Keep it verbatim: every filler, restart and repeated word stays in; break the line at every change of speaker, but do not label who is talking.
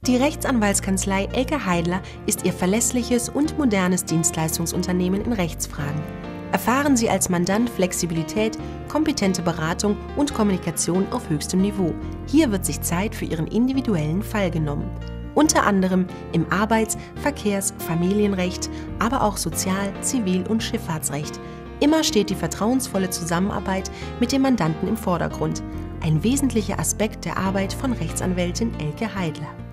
Die Rechtsanwaltskanzlei Elke Heidler ist Ihr verlässliches und modernes Dienstleistungsunternehmen in Rechtsfragen. Erfahren Sie als Mandant Flexibilität, kompetente Beratung und Kommunikation auf höchstem Niveau. Hier wird sich Zeit für Ihren individuellen Fall genommen. Unter anderem im Arbeits-, Verkehrs-, Familienrecht, aber auch Sozial-, Zivil- und Schifffahrtsrecht. Immer steht die vertrauensvolle Zusammenarbeit mit dem Mandanten im Vordergrund. Ein wesentlicher Aspekt der Arbeit von Rechtsanwältin Elke Heidler.